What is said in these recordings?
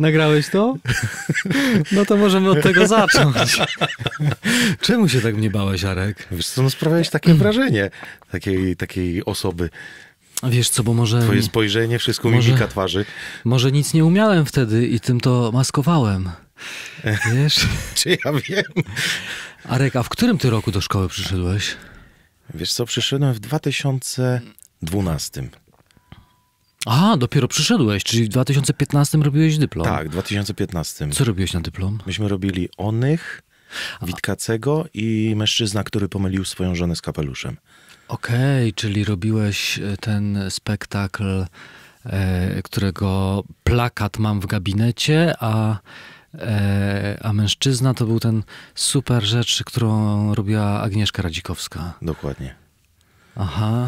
Nagrałeś to? No to możemy od tego zacząć. Czemu się tak mnie bałeś, Arek? Wiesz co, no sprawiałeś takie wrażenie takiej osoby. Wiesz co, bo może... Twoje spojrzenie, wszystko mimika twarzy. Może nic nie umiałem wtedy i tym to maskowałem. Wiesz? Czy ja wiem? Arek, a w którym ty roku do szkoły przyszedłeś? Wiesz co, przyszedłem w 2012. A, dopiero przyszedłeś, czyli w 2015 robiłeś dyplom. Tak, w 2015. Co robiłeś na dyplom? Myśmy robili Onych, Witkacego i mężczyzna, który pomylił swoją żonę z kapeluszem. Okej, czyli robiłeś ten spektakl, którego plakat mam w gabinecie, a mężczyzna to był ten super rzecz, którą robiła Agnieszka Radzikowska. Dokładnie. Aha.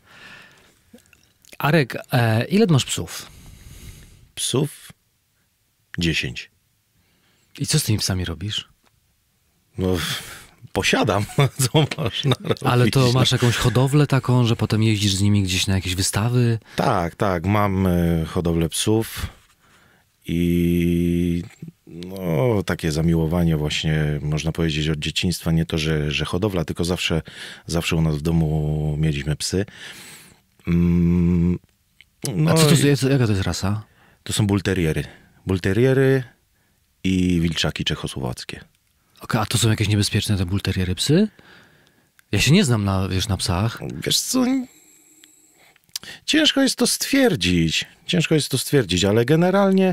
Arek, ile masz psów? Psów 10. I co z tymi psami robisz? No, posiadam, co można robić. Ale to masz jakąś hodowlę taką, że potem jeździsz z nimi gdzieś na jakieś wystawy? Tak, mam hodowlę psów i no, takie zamiłowanie właśnie, można powiedzieć, od dzieciństwa. Nie to, że hodowla, tylko zawsze u nas w domu mieliśmy psy. No, A co to jest, jaka to jest rasa? To są bulteriery. Bulteriery i wilczaki czechosłowackie. A to są jakieś niebezpieczne te bulteriery psy? Ja się nie znam na psach. Wiesz co, ciężko jest to stwierdzić, ale generalnie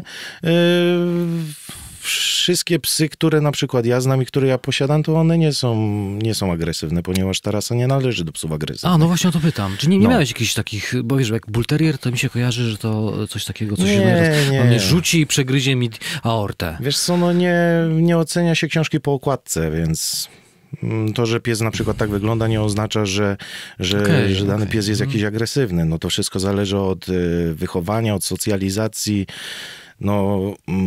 wszystkie psy, które na przykład ja znam i które ja posiadam, to one nie są agresywne, ponieważ ta rasa nie należy do psów agresywnych. A, no właśnie o to pytam. Czy nie miałeś jakichś takich, bo wiesz, jak bulterier, to mi się kojarzy, że to coś takiego, coś nie. On mnie rzuci i przegryzie mi aortę. Wiesz co, no nie ocenia się książki po okładce, więc to, że pies na przykład tak wygląda, nie oznacza, że dany pies jest jakiś agresywny. No to wszystko zależy od wychowania, od socjalizacji, no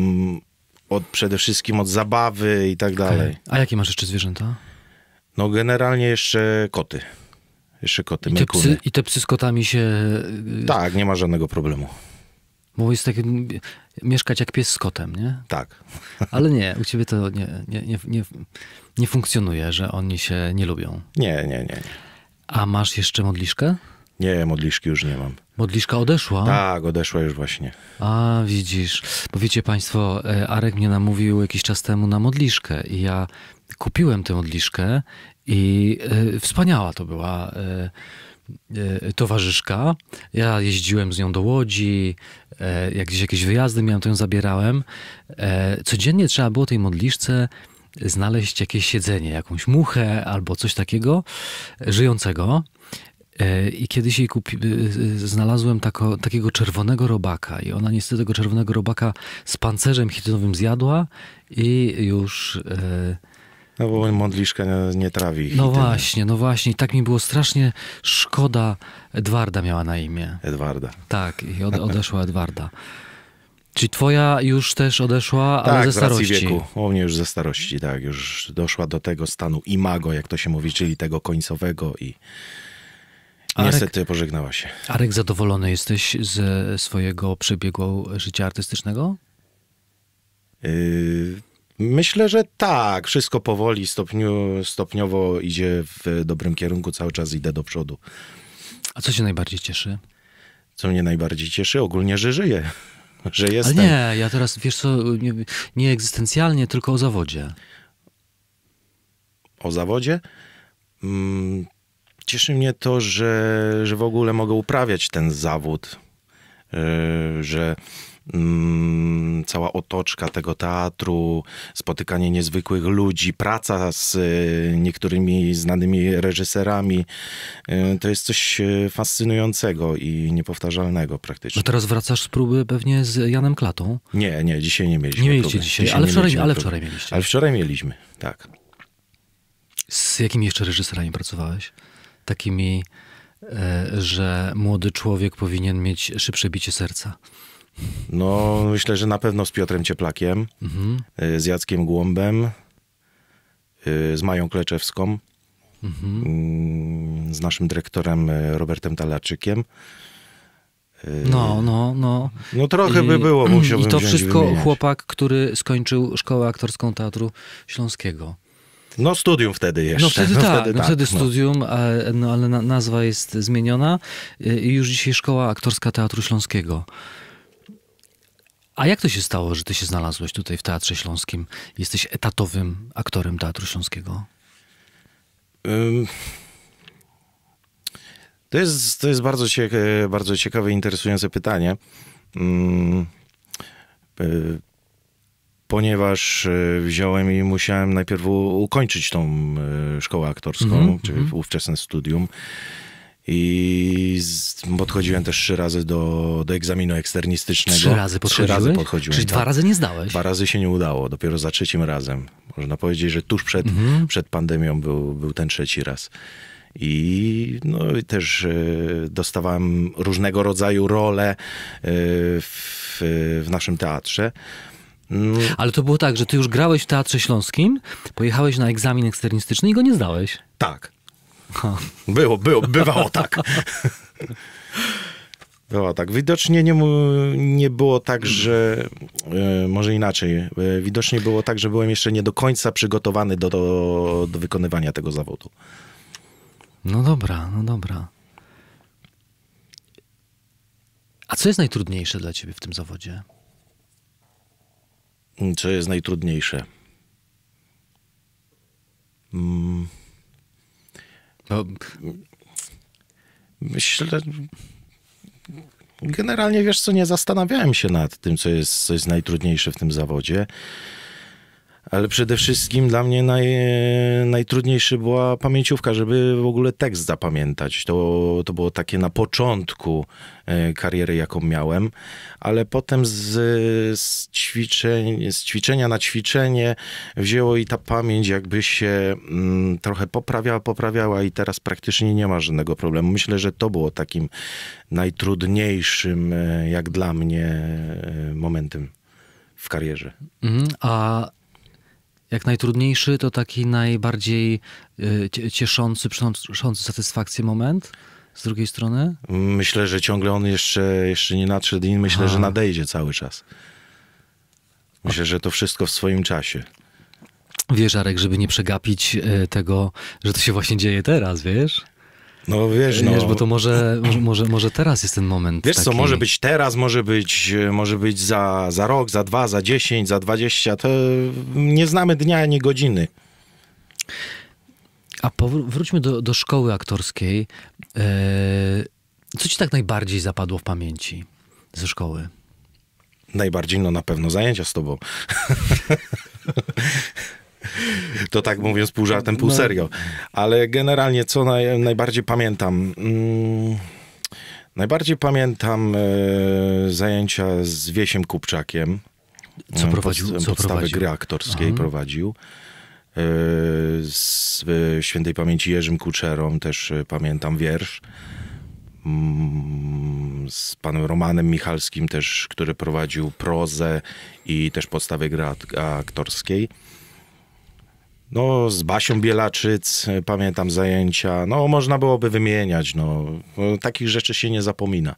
przede wszystkim od zabawy i tak dalej. A jakie masz jeszcze zwierzęta? No generalnie jeszcze koty. Melkuny. I te psy z kotami się... Tak, nie ma żadnego problemu. Bo jest takie mieszkać jak pies z kotem, nie? Tak. Ale nie, u ciebie to nie funkcjonuje, że oni się nie lubią. Nie. A masz jeszcze modliszkę? Nie, modliszki już nie mam. Modliszka odeszła? Tak, odeszła już właśnie. A, widzisz. Bo wiecie państwo, Arek mnie namówił jakiś czas temu na modliszkę i ja kupiłem tę modliszkę i wspaniała to była towarzyszka. Ja jeździłem z nią do Łodzi, jak gdzieś jakieś wyjazdy miałem, to ją zabierałem. Codziennie trzeba było tej modliszce znaleźć jakieś siedzenie, jakąś muchę albo coś takiego żyjącego. I kiedyś jej znalazłem takiego czerwonego robaka i ona niestety tego czerwonego robaka z pancerzem chitynowym zjadła i już... No bo modliszka nie trawi. No właśnie. I tak mi było strasznie szkoda. Edwarda miała na imię. Edwarda. Tak, i odeszła Edwarda. Czyli twoja już też odeszła, ale ze starości. Tak, z racji wieku. U mnie już ze starości, tak. Już doszła do tego stanu imago, jak to się mówi, czyli tego końcowego i niestety pożegnała się. Arek, zadowolony jesteś ze swojego przebiegu życia artystycznego? Myślę, że tak. Wszystko powoli, stopniowo idzie w dobrym kierunku. Cały czas idę do przodu. A co cię najbardziej cieszy? Co mnie najbardziej cieszy? Ogólnie, że żyję. Że jestem. Ale nie, ja teraz, wiesz co, nie egzystencjalnie, tylko o zawodzie. O zawodzie? Cieszy mnie to, że w ogóle mogę uprawiać ten zawód. Że cała otoczka tego teatru, spotykanie niezwykłych ludzi, praca z niektórymi znanymi reżyserami, to jest coś fascynującego i niepowtarzalnego praktycznie. No teraz wracasz z próby pewnie z Janem Klatą? Nie, dzisiaj nie mieliśmy. Nie mieliście dzisiaj, ale wczoraj mieliście. Ale wczoraj mieliśmy, tak. Z jakimi jeszcze reżyserami pracowałeś? Takimi, że młody człowiek powinien mieć szybsze bicie serca. No, myślę, że na pewno z Piotrem Cieplakiem, z Jackiem Głąbem, z Mają Kleczewską, z naszym dyrektorem Robertem Talaczykiem. No. Trochę by było, musiałbym I to wziąć wszystko wymieniać. chłopak, który skończył Szkołę Aktorską Teatru Śląskiego. No studium wtedy jeszcze. Wtedy studium, ale nazwa jest zmieniona i już dzisiaj Szkoła Aktorska Teatru Śląskiego. A jak to się stało, że ty się znalazłeś tutaj w Teatrze Śląskim? Jesteś etatowym aktorem Teatru Śląskiego. To jest bardzo ciekawe i interesujące pytanie. Ponieważ wziąłem i musiałem najpierw ukończyć tą szkołę aktorską, czyli ówczesne studium. I podchodziłem też 3 razy do egzaminu eksternistycznego. 3 razy podchodziłeś? 3 razy podchodziłem. Czyli 2 razy nie zdałeś? 2 razy się nie udało, dopiero za 3 razem. Można powiedzieć, że tuż przed pandemią był ten 3 raz. I też dostawałem różnego rodzaju role w naszym teatrze. Ale to było tak, że ty już grałeś w Teatrze Śląskim, pojechałeś na egzamin eksternistyczny i go nie zdałeś. Tak. Bywało tak. Było tak. Widocznie nie było tak, że... może inaczej. Widocznie było tak, że byłem jeszcze nie do końca przygotowany do wykonywania tego zawodu. No dobra. A co jest najtrudniejsze dla ciebie w tym zawodzie? Co jest najtrudniejsze? Myślę, generalnie wiesz co, nie zastanawiałem się nad tym, co jest najtrudniejsze w tym zawodzie, ale przede wszystkim dla mnie najtrudniejszy była pamięciówka, żeby w ogóle tekst zapamiętać. To było takie na początku kariery, jaką miałem, ale potem z ćwiczenia na ćwiczenie wzięło i ta pamięć jakby się trochę poprawiała i teraz praktycznie nie ma żadnego problemu. Myślę, że to było takim najtrudniejszym, jak dla mnie, momentem w karierze. A jak najtrudniejszy, to taki najbardziej cieszący, przynoszący satysfakcję moment z drugiej strony? Myślę, że ciągle on jeszcze nie nadszedł i myślę, że nadejdzie cały czas. Myślę, że to wszystko w swoim czasie. Wiesz, Arek, żeby nie przegapić tego, że to się właśnie dzieje teraz, wiesz? No wiesz, bo to może teraz jest ten moment. Wiesz taki... co, może być teraz, może być za rok, za 2, za 10, za 20. To nie znamy dnia ani godziny. A wróćmy do szkoły aktorskiej. Co ci tak najbardziej zapadło w pamięci ze szkoły? Najbardziej, na pewno zajęcia z tobą. To tak mówiąc pół żartem, pół serio. Ale generalnie co najbardziej pamiętam? Najbardziej pamiętam zajęcia z Wiesiem Kupczakiem. Co prowadził? Podstawy gry aktorskiej prowadził. Z świętej pamięci Jerzym Kuczerą też pamiętam wiersz. Z panem Romanem Michalskim też, który prowadził prozę i też podstawę gry aktorskiej. Z Basią Bielaczyc pamiętam zajęcia. Można byłoby wymieniać. Takich rzeczy się nie zapomina.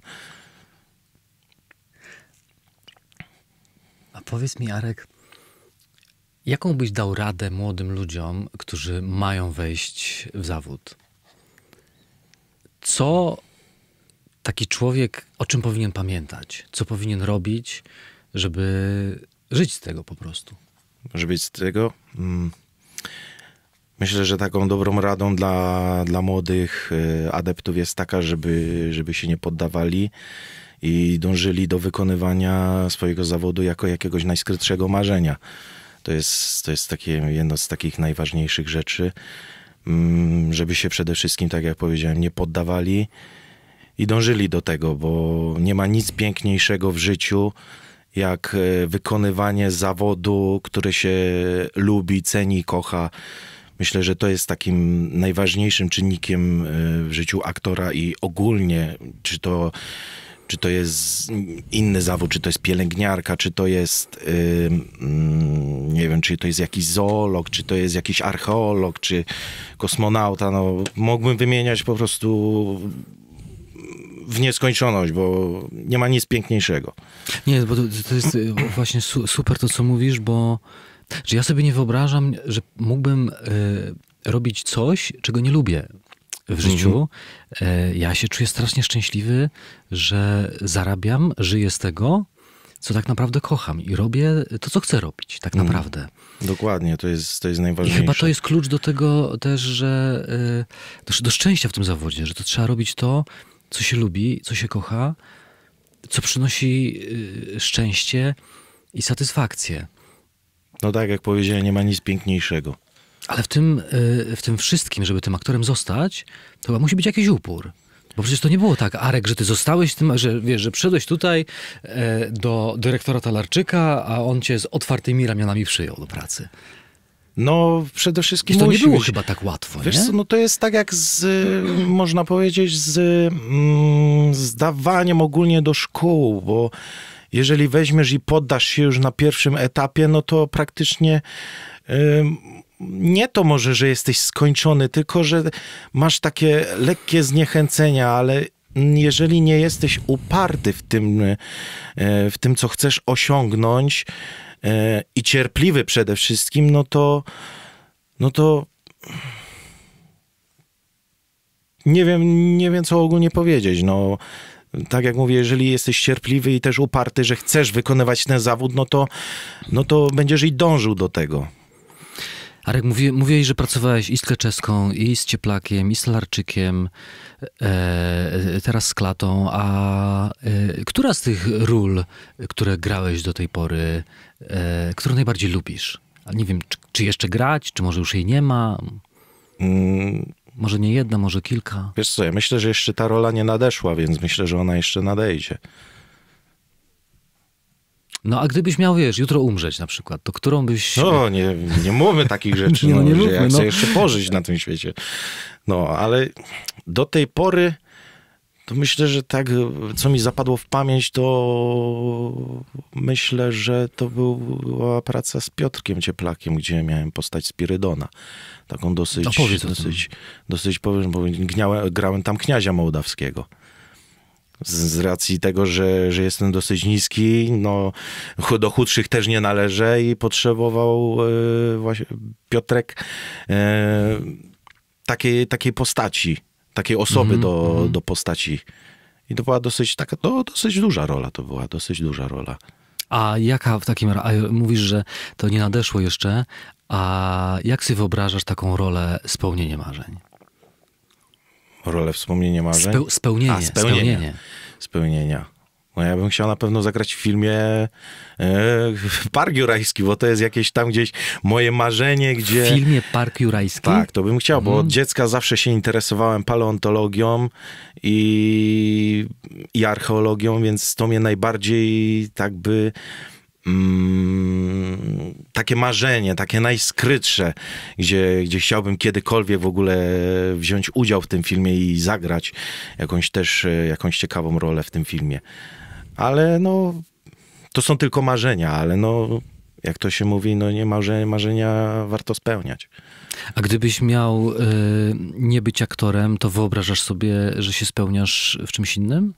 A powiedz mi, Arek, jaką byś dał radę młodym ludziom, którzy mają wejść w zawód? Co taki człowiek, o czym powinien pamiętać? Co powinien robić, żeby żyć z tego po prostu? Żeby żyć z tego? Myślę, że taką dobrą radą dla młodych adeptów jest taka, żeby się nie poddawali i dążyli do wykonywania swojego zawodu jako jakiegoś najskrytszego marzenia. To jest takie jedno z takich najważniejszych rzeczy, żeby się przede wszystkim, tak jak powiedziałem, nie poddawali i dążyli do tego, bo nie ma nic piękniejszego w życiu, jak wykonywanie zawodu, który się lubi, ceni i kocha. Myślę, że to jest takim najważniejszym czynnikiem w życiu aktora i ogólnie, czy to jest inny zawód, czy to jest pielęgniarka, czy to jest, nie wiem, czy to jest jakiś zoolog, czy to jest jakiś archeolog, czy kosmonauta. Mógłbym wymieniać po prostu w nieskończoność, bo nie ma nic piękniejszego. Nie, bo to jest właśnie super to, co mówisz, bo że ja sobie nie wyobrażam, że mógłbym robić coś, czego nie lubię w życiu. Ja się czuję strasznie szczęśliwy, że zarabiam, żyję z tego, co tak naprawdę kocham i robię to, co chcę robić, tak naprawdę. Dokładnie, to jest najważniejsze. I chyba to jest klucz do tego też, że do szczęścia w tym zawodzie, że to trzeba robić to, co się lubi, co się kocha, co przynosi szczęście i satysfakcję. No tak, jak powiedziałem, nie ma nic piękniejszego. Ale w tym wszystkim, żeby tym aktorem zostać, to chyba musi być jakiś upór. Bo przecież to nie było tak, Arek, że ty zostałeś tym, że wiesz, że przyszedłeś tutaj do dyrektora Talarczyka, a on cię z otwartymi ramionami przyjął do pracy. No, przede wszystkim to nie było chyba tak łatwo, wiesz nie? co, no to jest tak jak można powiedzieć, z zdawaniem ogólnie do szkół, bo jeżeli weźmiesz i poddasz się już na pierwszym etapie, no to praktycznie nie to może, że jesteś skończony, tylko że masz takie lekkie zniechęcenia, ale jeżeli nie jesteś uparty w tym, co chcesz osiągnąć i cierpliwy przede wszystkim, no to nie wiem, co ogólnie powiedzieć. No, tak jak mówię, jeżeli jesteś cierpliwy i też uparty, że chcesz wykonywać ten zawód, no to będziesz i dążył do tego. Arek, mówiłeś, że pracowałeś i z Kleczewską, i z Cieplakiem, i z Talarczykiem, teraz z Klatą, a która z tych ról, które grałeś do tej pory, którą najbardziej lubisz? A nie wiem, czy jeszcze grać, czy może już jej nie ma? Może nie jedna, może kilka? Wiesz co, ja myślę, że jeszcze ta rola nie nadeszła, więc myślę, że ona jeszcze nadejdzie. No a gdybyś miał, wiesz, jutro umrzeć na przykład, to którą byś... No, nie mówmy takich rzeczy, Nie, no, nie że mówmy, ja chcę no. jeszcze pożyć na tym świecie. No, ale do tej pory to myślę, że tak, co mi zapadło w pamięć, to myślę, że to była praca z Piotrkiem Cieplakiem, gdzie miałem postać Spirydona. Taką dosyć powiem, bo grałem tam kniazia mołdawskiego. Z racji tego, że jestem dosyć niski, no do chudszych też nie należę i potrzebował właśnie Piotrek takiej postaci, takiej osoby do postaci. I to była dosyć duża rola, dosyć duża rola. A jaka w takim razie, mówisz, że to nie nadeszło jeszcze, a jak sobie wyobrażasz taką rolę spełnienie marzeń? Rolę wspomnienia marzeń? Spełnienia. No ja bym chciał na pewno zagrać w filmie Park Jurajski, bo to jest jakieś tam gdzieś moje marzenie, gdzie... W filmie Park Jurajski? Tak, to bym chciał, bo od dziecka zawsze się interesowałem paleontologią i archeologią, więc to mnie najbardziej tak by... takie marzenie, takie najskrytsze, gdzie chciałbym kiedykolwiek w ogóle wziąć udział w tym filmie i zagrać jakąś ciekawą rolę w tym filmie. Ale no, to są tylko marzenia, ale no, jak to się mówi, no nie marzenia warto spełniać. A gdybyś miał nie być aktorem, to wyobrażasz sobie, że się spełniasz w czymś innym?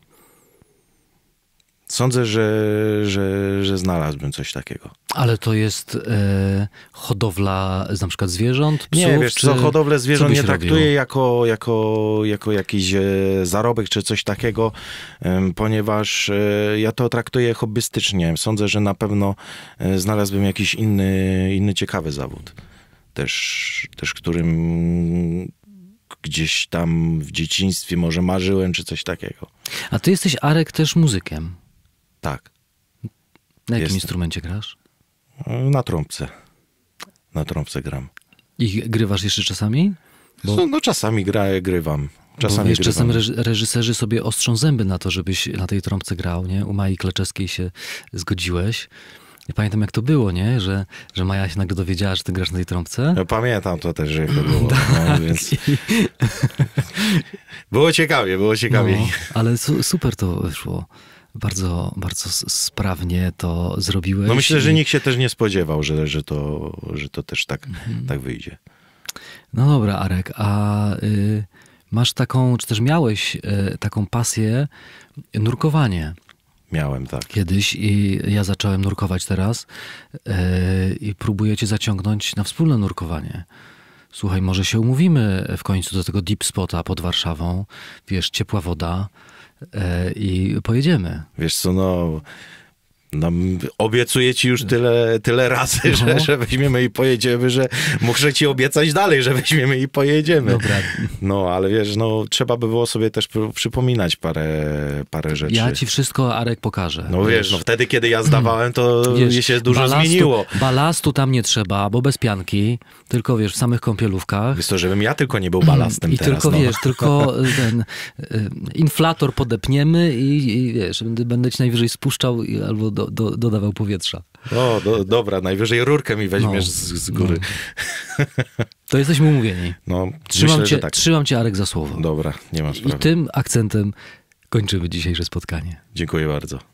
Sądzę, że znalazłbym coś takiego. Ale to jest hodowla na przykład zwierząt, psów? Nie, wiesz co, hodowlę zwierząt nie traktuję jako jakiś zarobek czy coś takiego, ponieważ ja to traktuję hobbystycznie. Sądzę, że na pewno znalazłbym jakiś inny ciekawy zawód. Też którym gdzieś tam w dzieciństwie może marzyłem, czy coś takiego. A ty jesteś, Arek, też muzykiem. Tak. Na jakim instrumencie grasz? Na trąbce. Na trąbce gram. I grywasz jeszcze czasami? No czasami grywam. Czasami wiesz, czasem reżyserzy sobie ostrzą zęby na to, żebyś na tej trąbce grał, nie? U Mai Kleczewskiej się zgodziłeś. Ja pamiętam, jak to było, nie? Że Maja się nagle dowiedziała, że ty grasz na tej trąbce. Ja pamiętam to też, jak to było. No, więc... Było ciekawie. No, ale super to wyszło. Bardzo, bardzo sprawnie to zrobiłeś. No myślę, że nikt się też nie spodziewał, że to też tak wyjdzie. No dobra, Arek, a Masz taką, czy też miałeś taką pasję, nurkowanie. Miałem, tak. Kiedyś i ja zacząłem nurkować teraz i próbuję cię zaciągnąć na wspólne nurkowanie. Słuchaj, może się umówimy w końcu do tego deep spota pod Warszawą. Wiesz, ciepła woda i pojedziemy. Wiesz co, no obiecuję ci już tyle razy, że weźmiemy i pojedziemy, że muszę ci obiecać dalej, że weźmiemy i pojedziemy. Dobra. No, ale wiesz, no trzeba by było sobie też przypominać parę rzeczy. Ja ci wszystko, Arek, pokażę. No wiesz, no wtedy, kiedy ja zdawałem, to się dużo zmieniło. Balastu tam nie trzeba, bo bez pianki, tylko wiesz, w samych kąpielówkach. Jest to, żebym ja tylko nie był balastem I teraz. tylko wiesz, tylko ten inflator podepniemy i wiesz, będę ci najwyżej spuszczał albo dodawał powietrza. O, dobra, najwyżej rurkę mi weźmiesz z góry. No. To jesteśmy umówieni. No, Trzymam cię, Arek, za słowo. Dobra, nie ma sprawy. I tym akcentem kończymy dzisiejsze spotkanie. Dziękuję bardzo.